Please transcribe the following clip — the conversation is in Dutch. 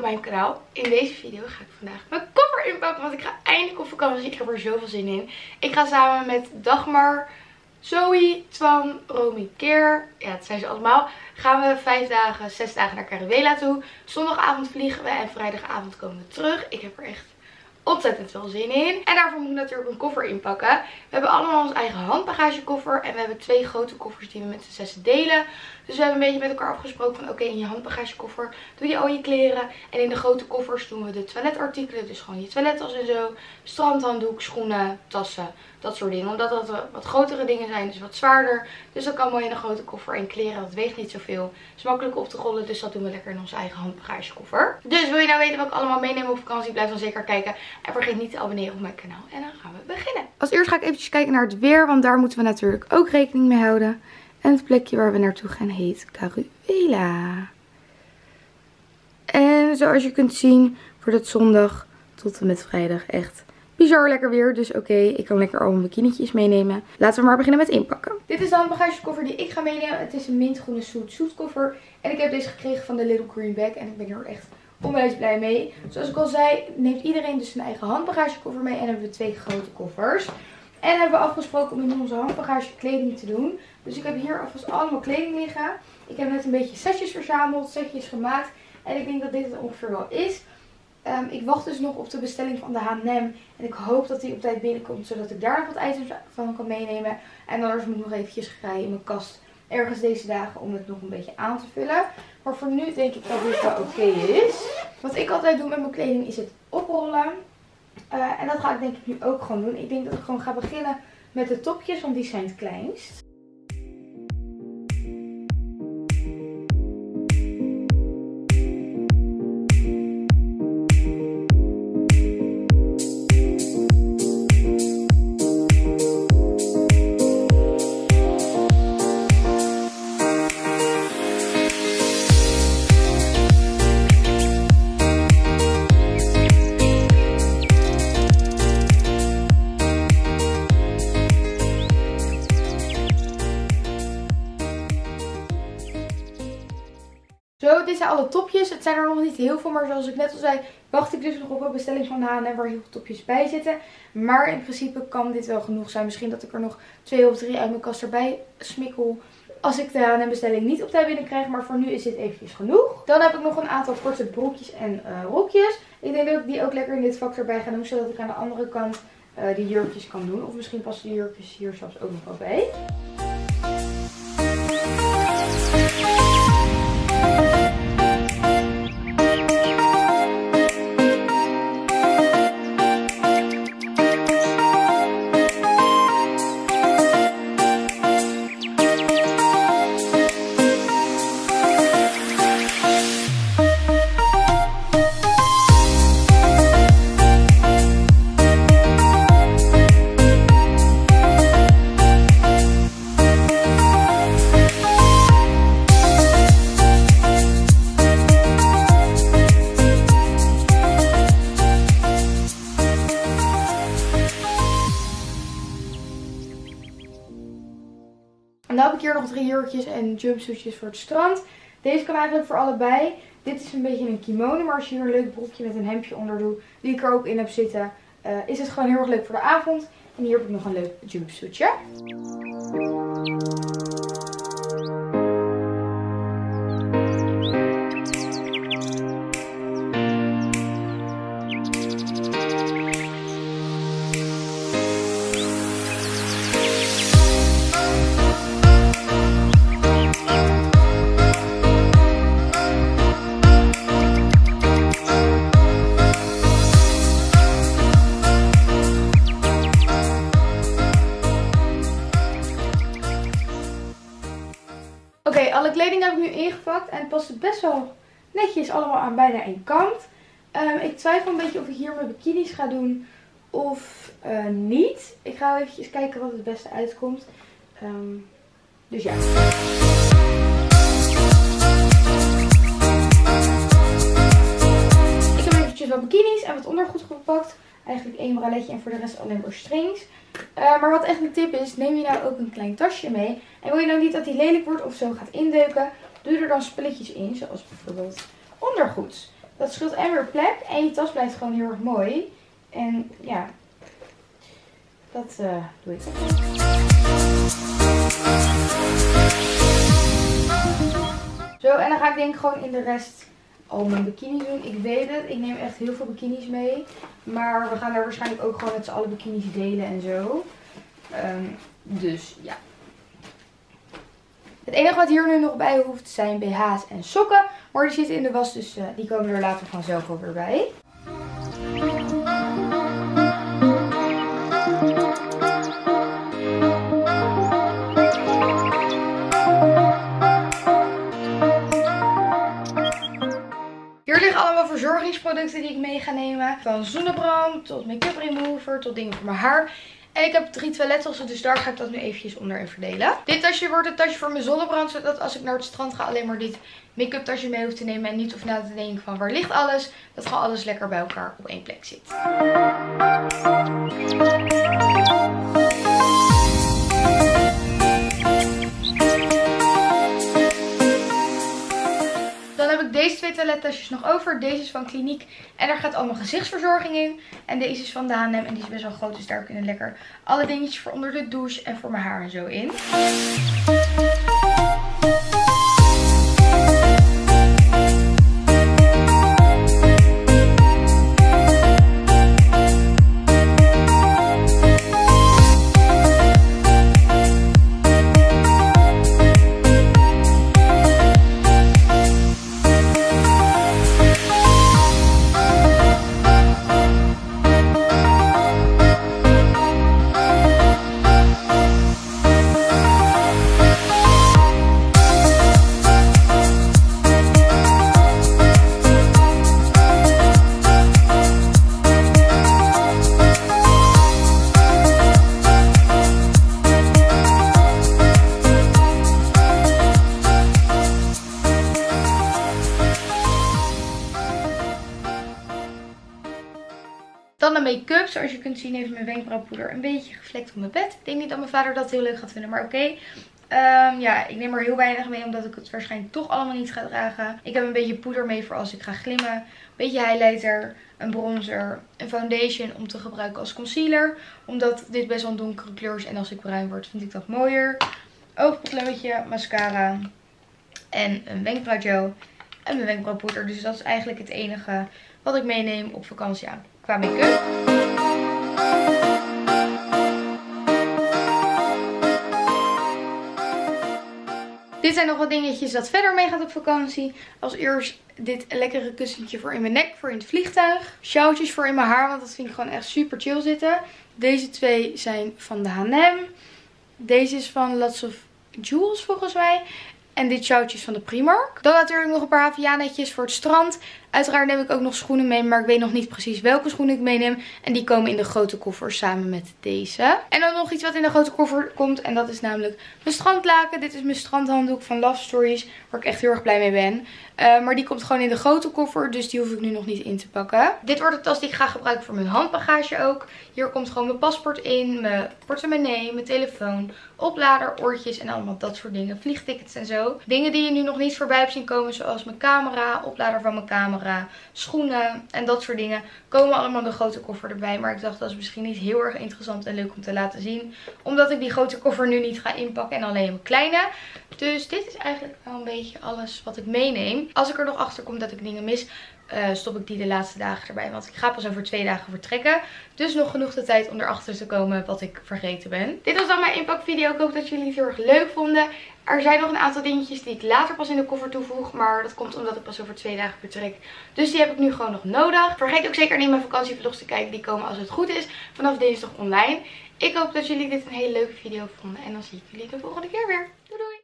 mijn kanaal. In deze video ga ik vandaag mijn koffer inpakken, want ik ga eindelijk op vakantie. Ik heb er zoveel zin in. Ik ga samen met Dagmar, Zoe, Twan, Romy, Keer, ja dat zijn ze allemaal, gaan we 6 dagen naar Caruela toe. Zondagavond vliegen we en vrijdagavond komen we terug. Ik heb er echt ontzettend veel zin in. En daarvoor moet ik natuurlijk een koffer inpakken. We hebben allemaal ons eigen handbagagekoffer. En we hebben 2 grote koffers die we met z'n 6 delen. Dus we hebben een beetje met elkaar afgesproken van oké, in je handbagagekoffer doe je al je kleren. En in de grote koffers doen we de toiletartikelen. Dus gewoon je toilettas en zo. Strandhanddoek, schoenen, tassen. Dat soort dingen. Omdat dat wat grotere dingen zijn. Dus wat zwaarder. Dus dat kan mooi in een grote koffer. En kleren, dat weegt niet zoveel. Is makkelijk op te rollen. Dus dat doen we lekker in onze eigen handbagagekoffer. Dus wil je nou weten wat ik allemaal meeneem op vakantie? Blijf dan zeker kijken. En vergeet niet te abonneren op mijn kanaal. En dan gaan we beginnen. Als eerst ga ik eventjes kijken naar het weer. Want daar moeten we natuurlijk ook rekening mee houden. En het plekje waar we naartoe gaan heet Caruela. En zoals je kunt zien wordt het zondag tot en met vrijdag echt bizar lekker weer. Dus oké, ik kan lekker al mijn bikinietjes meenemen. Laten we maar beginnen met inpakken. Dit is dan een bagagekoffer die ik ga meenemen. Het is een mintgroene zoet koffer. En ik heb deze gekregen van de Little Green Bag. En ik ben er echt onwijs blij mee. Zoals ik al zei, neemt iedereen dus zijn eigen handbagagekoffer mee. En hebben we 2 grote koffers. En hebben we afgesproken om in onze handbagage kleding te doen. Dus ik heb hier alvast allemaal kleding liggen. Ik heb net een beetje setjes verzameld, setjes gemaakt. En ik denk dat dit het ongeveer wel is. Ik wacht dus nog op de bestelling van de H&M. En ik hoop dat die op tijd binnenkomt, zodat ik daar nog wat items van kan meenemen. En anders moet ik nog eventjes rijden in mijn kast ergens deze dagen om het nog een beetje aan te vullen. Maar voor nu denk ik dat dit wel oké is. Wat ik altijd doe met mijn kleding is het oprollen. En dat ga ik denk ik nu ook gewoon doen. Ik denk dat ik gewoon ga beginnen met de topjes, want die zijn het kleinst. Zo, dit zijn alle topjes. Het zijn er nog niet heel veel, maar zoals ik net al zei, wacht ik dus nog op een bestelling van de H&M waar heel veel topjes bij zitten. Maar in principe kan dit wel genoeg zijn. Misschien dat ik er nog 2 of 3 uit mijn kast erbij smikkel als ik de H&M bestelling niet op tijd binnenkrijg. Maar voor nu is dit eventjes genoeg. Dan heb ik nog een aantal korte broekjes en rokjes. Ik denk dat ik die ook lekker in dit vak erbij ga doen, zodat ik aan de andere kant die jurkjes kan doen. Of misschien passen de jurkjes hier zelfs ook nog wel bij. En dan heb ik hier nog 3 jurkjes en jumpsuitjes voor het strand. Deze kan eigenlijk voor allebei. Dit is een beetje een kimono, maar als je hier een leuk broekje met een hemdje onder doet, die ik er ook in heb zitten, is het gewoon heel erg leuk voor de avond. En hier heb ik nog een leuk jumpsuitje. Oké, alle kleding heb ik nu ingepakt en het past best wel netjes allemaal aan bijna één kant. Ik twijfel een beetje of ik hier mijn bikinis ga doen of niet. Ik ga even kijken wat het beste uitkomt. Dus ja. Ik heb eventjes wat bikinis en wat ondergoed gepakt. Eigenlijk 1 braletje en voor de rest alleen maar strings. Maar wat echt een tip is, neem je nou ook een klein tasje mee. En wil je nou niet dat die lelijk wordt of zo gaat indeuken, doe er dan spulletjes in, zoals bijvoorbeeld ondergoed. Dat scheelt en weer plek. En je tas blijft gewoon heel erg mooi. En ja, dat doe ik. Zo, en dan ga ik denk ik gewoon in de rest al mijn bikinis doen. Ik weet het, ik neem echt heel veel bikinis mee. Maar we gaan er waarschijnlijk ook gewoon met z'n allen bikinis delen en zo. Dus ja. Het enige wat hier nu nog bij hoeft zijn BH's en sokken. Maar die zitten in de was, dus die komen er later vanzelf wel weer bij. Hier liggen allemaal verzorgingsproducten die ik mee ga nemen. Van zonnebrand tot make-up remover tot dingen voor mijn haar. En ik heb 3 toilettassen, dus daar ga ik dat nu eventjes onderin verdelen. Dit tasje wordt het tasje voor mijn zonnebrand, zodat als ik naar het strand ga alleen maar dit make-up tasje mee hoef te nemen. En niet hoef na te denken van waar ligt alles. Dat gewoon alles lekker bij elkaar op één plek zit. Dan heb ik deze 2 toilettasjes nog over. Deze is van Kliniek en daar gaat allemaal gezichtsverzorging in. En deze is van de H&M en die is best wel groot. Dus daar kunnen lekker alle dingetjes voor onder de douche en voor mijn haar en zo in. Dan de make-up. Zoals je kunt zien heeft mijn wenkbrauwpoeder een beetje gevlekt op mijn bed. Ik denk niet dat mijn vader dat heel leuk gaat vinden, maar oké. Ja, ik neem er heel weinig mee omdat ik het waarschijnlijk toch allemaal niet ga dragen. Ik heb een beetje poeder mee voor als ik ga glimmen. Een beetje highlighter, een bronzer, een foundation om te gebruiken als concealer. Omdat dit best wel een donkere kleur is en als ik bruin word vind ik dat mooier. Oogpotloodje, mascara en een wenkbrauwgel en mijn wenkbrauwpoeder. Dus dat is eigenlijk het enige wat ik meeneem op vakantie aan qua make-up. Dit zijn nog wat dingetjes dat verder meegaat op vakantie. Als eerst dit lekkere kussentje voor in mijn nek, voor in het vliegtuig. Sjaaltjes voor in mijn haar, want dat vind ik gewoon echt super chill zitten. Deze 2 zijn van de H&M. Deze is van Lots of Jewels volgens mij. En dit sjaaltje is van de Primark. Dan natuurlijk nog een paar Havianetjes voor het strand. Uiteraard neem ik ook nog schoenen mee, maar ik weet nog niet precies welke schoenen ik meeneem. En die komen in de grote koffer samen met deze. En dan nog iets wat in de grote koffer komt. En dat is namelijk mijn strandlaken. Dit is mijn strandhanddoek van Love Stories, waar ik echt heel erg blij mee ben. Maar die komt gewoon in de grote koffer, dus die hoef ik nu nog niet in te pakken. Dit wordt de tas die ik ga gebruiken voor mijn handbagage ook. Hier komt gewoon mijn paspoort in, mijn portemonnee, mijn telefoon, oplader, oortjes en allemaal dat soort dingen. Vliegtickets en zo. Dingen die je nu nog niet voorbij hebt zien komen, zoals mijn camera, oplader van mijn camera, schoenen en dat soort dingen, komen allemaal in de grote koffer erbij. Maar ik dacht dat is misschien niet heel erg interessant en leuk om te laten zien, omdat ik die grote koffer nu niet ga inpakken en alleen mijn kleine. Dus dit is eigenlijk wel een beetje alles wat ik meeneem. Als ik er nog achter kom dat ik dingen mis, stop ik die de laatste dagen erbij. Want ik ga pas over 2 dagen vertrekken. Dus nog genoeg de tijd om erachter te komen wat ik vergeten ben. Dit was dan mijn inpakvideo. Ik hoop dat jullie het heel erg leuk vonden. Er zijn nog een aantal dingetjes die ik later pas in de koffer toevoeg. Maar dat komt omdat ik pas over 2 dagen vertrek. Dus die heb ik nu gewoon nog nodig. Vergeet ook zeker niet mijn vakantievlogs te kijken. Die komen als het goed is vanaf dinsdag online. Ik hoop dat jullie dit een hele leuke video vonden. En dan zie ik jullie de volgende keer weer. Doei doei!